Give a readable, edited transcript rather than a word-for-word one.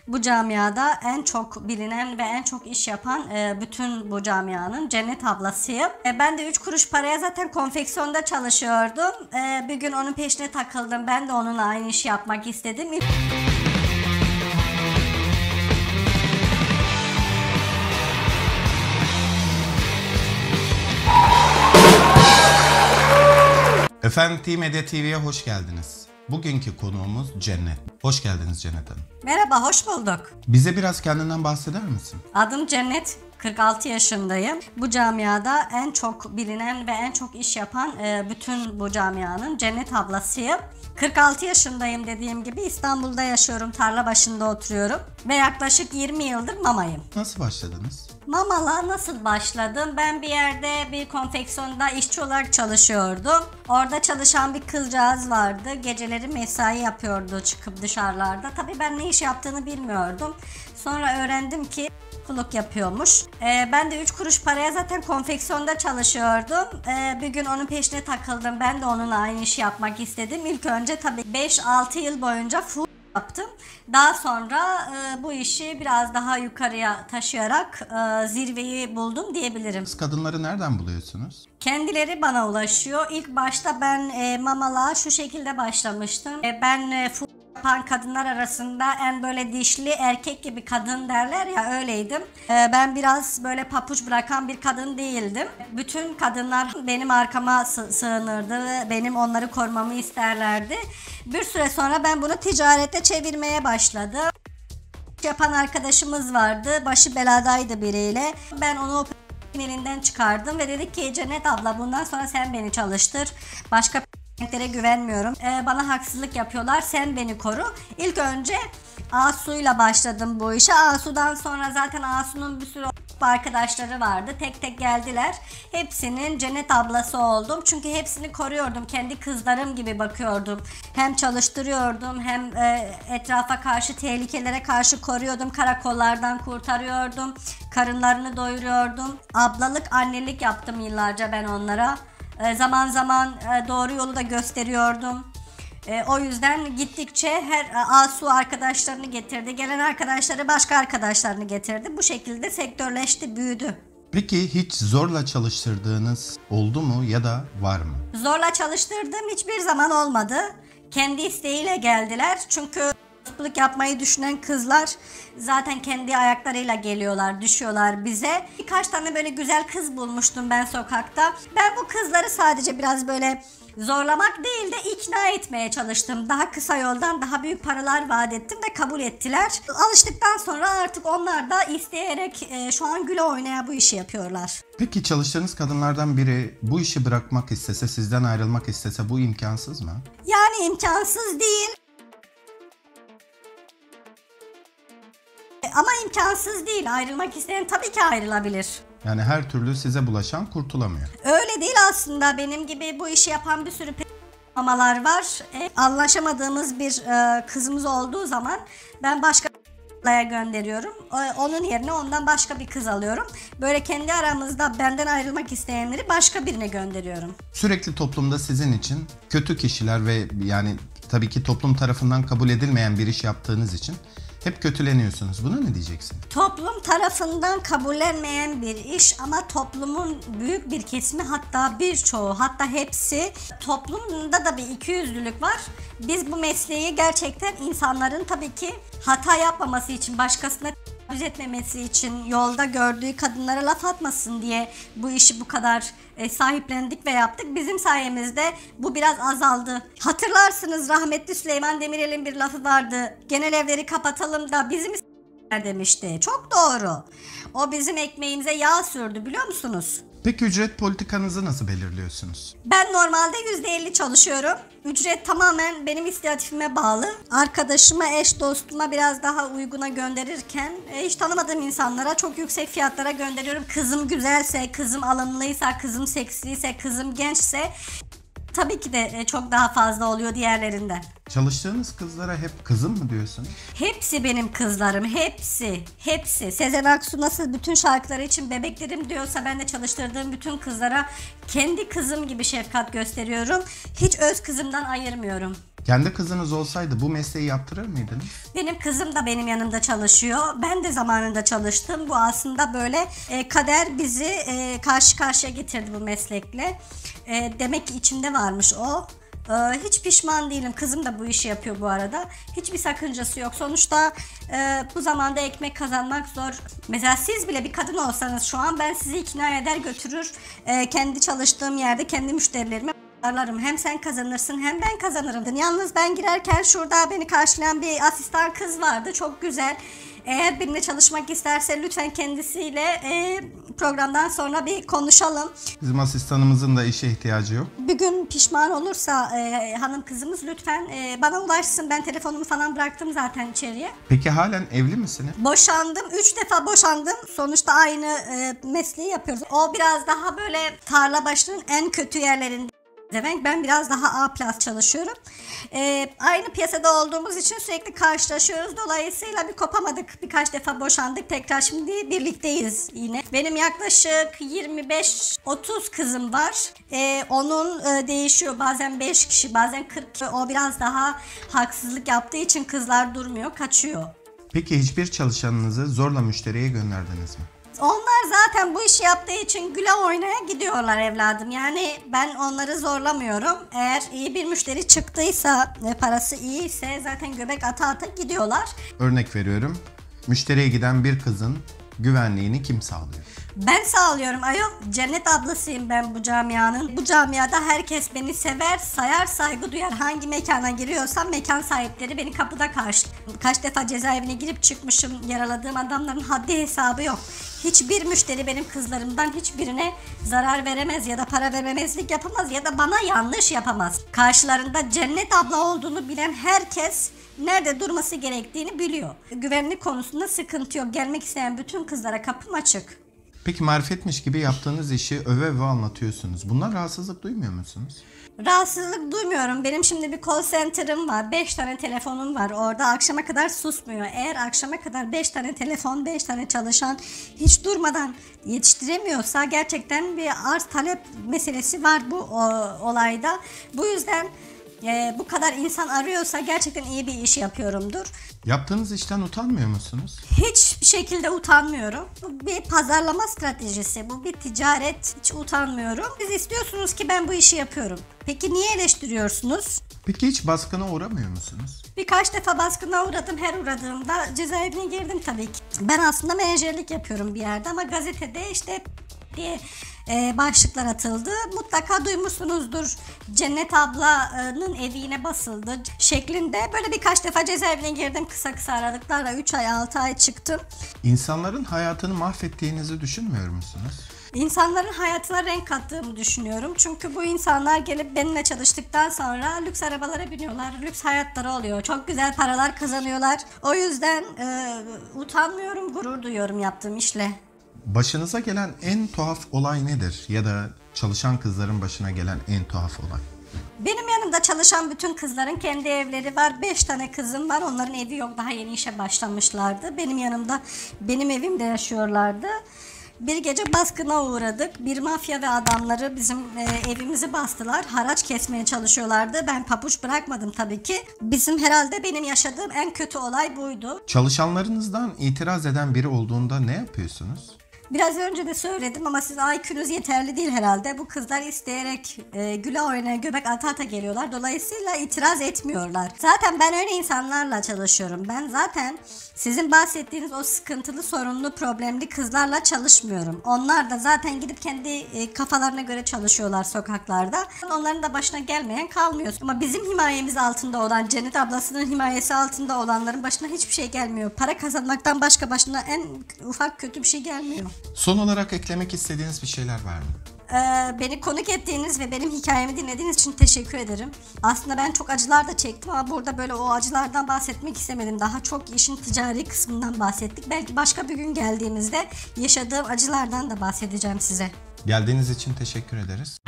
Bu camiada en çok bilinen ve en çok iş yapan bütün bu camianın Cennet ablasıyım. Ben de 3 kuruş paraya zaten konfeksiyonda çalışıyordum. Bir gün onun peşine takıldım. Ben de onunla aynı işi yapmak istedim. Efendim T-Medya TV'ye hoş geldiniz. Bugünkü konuğumuz Cennet. Hoş geldiniz Cennet Hanım. Merhaba, hoş bulduk. Bize biraz kendinden bahseder misin? Adım Cennet, 46 yaşındayım. Bu camiada en çok bilinen ve en çok iş yapan bütün bu camianın Cennet ablasıyım. 46 yaşındayım dediğim gibi, İstanbul'da yaşıyorum, tarla başında oturuyorum ve yaklaşık 20 yıldır mamayım. Nasıl başladınız? Mamala nasıl başladım? Ben bir yerde bir konfeksiyonda işçi olarak çalışıyordum. Orada çalışan bir kızcağız vardı. Geceleri mesai yapıyordu çıkıp dışarılarda. Tabii ben ne iş yaptığını bilmiyordum. Sonra öğrendim ki kuluk yapıyormuş. Ben de 3 kuruş paraya zaten konfeksiyonda çalışıyordum. Bir gün onun peşine takıldım. Ben de onunla aynı işi yapmak istedim. İlk önce tabii 5-6 yıl boyunca full yaptım. Daha sonra bu işi biraz daha yukarıya taşıyarak zirveyi buldum diyebilirim. Siz kadınları nereden buluyorsunuz? Kendileri bana ulaşıyor. İlk başta ben mamalığa şu şekilde başlamıştım. Ben full yapan kadınlar arasında en böyle dişli erkek gibi kadın derler ya, öyleydim. Ben biraz böyle papuç bırakan bir kadın değildim. Bütün kadınlar benim arkama sığınırdı ve benim onları korumamı isterlerdi. Bir süre sonra ben bunu ticarete çevirmeye başladım. Yapan arkadaşımız vardı. Başı beladaydı biriyle. Ben onu elinden çıkardım ve dedik ki Cennet abla, bundan sonra sen beni çalıştır. Başka renklere güvenmiyorum. Bana haksızlık yapıyorlar. Sen beni koru. İlk önce Asu'yla başladım bu işe. Asu'dan sonra zaten Asu'nun bir sürü arkadaşları vardı. Tek tek geldiler. Hepsinin Cennet ablası oldum. Çünkü hepsini koruyordum. Kendi kızlarım gibi bakıyordum. Hem çalıştırıyordum hem etrafa karşı, tehlikelere karşı koruyordum. Karakollardan kurtarıyordum. Karınlarını doyuruyordum. Ablalık, annelik yaptım yıllarca ben onlara. Zaman zaman doğru yolu da gösteriyordum. O yüzden gittikçe her Asu arkadaşlarını getirdi. Gelen arkadaşları başka arkadaşlarını getirdi. Bu şekilde sektörleşti, büyüdü. Peki hiç zorla çalıştırdığınız oldu mu ya da var mı? Zorla çalıştırdığım hiçbir zaman olmadı. Kendi isteğiyle geldiler. Çünkü çocuklık yapmayı düşünen kızlar zaten kendi ayaklarıyla geliyorlar, düşüyorlar bize. Birkaç tane böyle güzel kız bulmuştum ben sokakta. Ben bu kızları sadece biraz böyle zorlamak değil de ikna etmeye çalıştım. Daha kısa yoldan daha büyük paralar vaat ettim ve kabul ettiler. Alıştıktan sonra artık onlar da isteyerek şu an güle oynaya bu işi yapıyorlar. Peki çalıştığınız kadınlardan biri bu işi bırakmak istese, sizden ayrılmak istese bu imkansız mı? Yani imkansız değil. Ama imkansız değil. Ayrılmak isteyen tabii ki ayrılabilir. Yani her türlü size bulaşan kurtulamıyor. Öyle değil aslında. Benim gibi bu işi yapan bir sürü mamalar var. Anlaşamadığımız bir kızımız olduğu zaman ben başka gönderiyorum. Onun yerine ondan başka bir kız alıyorum. Böyle kendi aramızda benden ayrılmak isteyenleri başka birine gönderiyorum. Sürekli toplumda sizin için kötü kişiler ve yani tabii ki toplum tarafından kabul edilmeyen bir iş yaptığınız için hep kötüleniyorsunuz. Buna ne diyeceksin? Toplum Tarafından kabullenmeyen bir iş ama toplumun büyük bir kesimi, hatta birçoğu, hatta hepsi, toplumda da bir ikiyüzlülük var. Biz bu mesleği gerçekten insanların tabii ki hata yapmaması için, başkasına etmemesi için, yolda gördüğü kadınlara laf atmasın diye bu işi bu kadar sahiplendik ve yaptık. Bizim sayemizde bu biraz azaldı. Hatırlarsınız, rahmetli Süleyman Demirel'in bir lafı vardı. Genel evleri kapatalım da bizim demişti. Çok doğru. O bizim ekmeğimize yağ sürdü, biliyor musunuz? Peki ücret politikanızı nasıl belirliyorsunuz? Ben normalde %50 çalışıyorum. Ücret tamamen benim inisiyatifime bağlı. Arkadaşıma, eş dostuma biraz daha uyguna gönderirken hiç tanımadığım insanlara çok yüksek fiyatlara gönderiyorum. Kızım güzelse, kızım alımlıysa, kızım seksliyse, kızım gençse tabii ki de çok daha fazla oluyor diğerlerinden. Çalıştığınız kızlara hep kızım mı diyorsunuz? Hepsi benim kızlarım, hepsi, hepsi. Sezen Aksu nasıl bütün şarkıları için bebeklerim diyorsa, ben de çalıştırdığım bütün kızlara kendi kızım gibi şefkat gösteriyorum. Hiç öz kızımdan ayırmıyorum. Kendi kızınız olsaydı bu mesleği yaptırır mıydınız? Benim kızım da benim yanımda çalışıyor. Ben de zamanında çalıştım. Bu aslında böyle kader bizi karşı karşıya getirdi bu meslekle. Demek ki içimde varmış o. Hiç pişman değilim. Kızım da bu işi yapıyor bu arada. Hiçbir sakıncası yok. Sonuçta bu zamanda ekmek kazanmak zor. Mesela siz bile bir kadın olsanız şu an ben sizi ikna eder götürür. Kendi çalıştığım yerde kendi müşterilerime ararım. Hem sen kazanırsın hem ben kazanırım. Yalnız ben girerken şurada beni karşılayan bir asistan kız vardı. Çok güzel. Eğer benimle çalışmak isterse lütfen kendisiyle programdan sonra bir konuşalım. Bizim asistanımızın da işe ihtiyacı yok. Bir gün pişman olursa hanım kızımız lütfen bana ulaşsın. Ben telefonumu falan bıraktım zaten içeriye. Peki halen evli misiniz? Boşandım. 3 defa boşandım. Sonuçta aynı mesleği yapıyoruz. O biraz daha böyle tarla başının en kötü yerlerinde. Ben biraz daha A plus çalışıyorum. Aynı piyasada olduğumuz için sürekli karşılaşıyoruz. Dolayısıyla bir kopamadık. Birkaç defa boşandık. Tekrar şimdi birlikteyiz yine. Benim yaklaşık 25-30 kızım var. Onun değişiyor. Bazen 5 kişi, bazen 40 kişi. O biraz daha haksızlık yaptığı için kızlar durmuyor, kaçıyor. Peki hiçbir çalışanınızı zorla müşteriye gönderdiniz mi? Onlar zaten bu işi yaptığı için güle oynaya gidiyorlar evladım. Yani ben onları zorlamıyorum. Eğer iyi bir müşteri çıktıysa ve parası iyiyse zaten göbek ata ata gidiyorlar. Örnek veriyorum. Müşteriye giden bir kızın güvenliğini kim sağlıyor? Ben sağlıyorum ayol. Cennet ablasıyım ben bu camianın. Bu camiada herkes beni sever, sayar, saygı duyar. Hangi mekana giriyorsam mekan sahipleri beni kapıda karşılıyor. Kaç defa cezaevine girip çıkmışım. Yaraladığım adamların haddi hesabı yok. Hiçbir müşteri benim kızlarımdan hiçbirine zarar veremez ya da para vermemezlik yapamaz ya da bana yanlış yapamaz. Karşılarında Cennet abla olduğunu bilen herkes nerede durması gerektiğini biliyor. Güvenlik konusunda sıkıntı yok. Gelmek isteyen bütün kızlara kapım açık. Peki marifetmiş gibi yaptığınız işi öve öve anlatıyorsunuz. Bundan rahatsızlık duymuyor musunuz? Rahatsızlık duymuyorum. Benim şimdi bir call center'ım var. 5 tane telefonum var. Orada akşama kadar susmuyor. Eğer akşama kadar 5 tane telefon, 5 tane çalışan hiç durmadan yetiştiremiyorsa gerçekten bir arz talep meselesi var bu olayda. Bu yüzden bu kadar insan arıyorsa gerçekten iyi bir iş yapıyorumdur. Yaptığınız işten utanmıyor musunuz? Hiçbir şekilde utanmıyorum. Bu bir pazarlama stratejisi, bu bir ticaret. Hiç utanmıyorum. Siz istiyorsunuz ki ben bu işi yapıyorum. Peki niye eleştiriyorsunuz? Peki hiç baskına uğramıyor musunuz? Birkaç defa baskına uğradım. Her uğradığımda cezaevine girdim tabii ki. Ben aslında menajerlik yapıyorum bir yerde ama gazetede işte diye başlıklar atıldı. Mutlaka duymuşsunuzdur. Cennet ablanın evi yine basıldı şeklinde. Böyle birkaç defa cezaevine girdim kısa kısa aralıklarla. 3 ay 6 ay çıktım. İnsanların hayatını mahvettiğinizi düşünmüyor musunuz? İnsanların hayatına renk kattığımı düşünüyorum. Çünkü bu insanlar gelip benimle çalıştıktan sonra lüks arabalara biniyorlar. Lüks hayatları oluyor. Çok güzel paralar kazanıyorlar. O yüzden utanmıyorum, gurur duyuyorum yaptığım işle. Başınıza gelen en tuhaf olay nedir? Ya da çalışan kızların başına gelen en tuhaf olay? Benim yanımda çalışan bütün kızların kendi evleri var. 5 tane kızım var. Onların evi yok. Daha yeni işe başlamışlardı. Benim yanımda, benim evimde yaşıyorlardı. Bir gece baskına uğradık. Bir mafya ve adamları bizim evimizi bastılar. Haraç kesmeye çalışıyorlardı. Ben papuç bırakmadım tabii ki. Benim yaşadığım en kötü olay buydu. Çalışanlarınızdan itiraz eden biri olduğunda ne yapıyorsunuz? Biraz önce de söyledim ama siz IQ'nuz yeterli değil herhalde. Bu kızlar isteyerek güle oynaya göbek ata ata geliyorlar. Dolayısıyla itiraz etmiyorlar. Zaten ben öyle insanlarla çalışıyorum. Ben zaten sizin bahsettiğiniz o sıkıntılı, sorunlu, problemli kızlarla çalışmıyorum. Onlar da zaten gidip kendi kafalarına göre çalışıyorlar sokaklarda. Onların da başına gelmeyen kalmıyor. Ama bizim himayemiz altında olan, Cennet ablasının himayesi altında olanların başına hiçbir şey gelmiyor. Para kazanmaktan başka başına en ufak kötü bir şey gelmiyor. Son olarak eklemek istediğiniz bir şeyler var mı? Beni konuk ettiğiniz ve benim hikayemi dinlediğiniz için teşekkür ederim. Aslında ben çok acılar da çektim ama burada böyle o acılardan bahsetmek istemedim. Daha çok işin ticari kısmından bahsettik. Belki başka bir gün geldiğimizde yaşadığım acılardan da bahsedeceğim size. Geldiğiniz için teşekkür ederiz.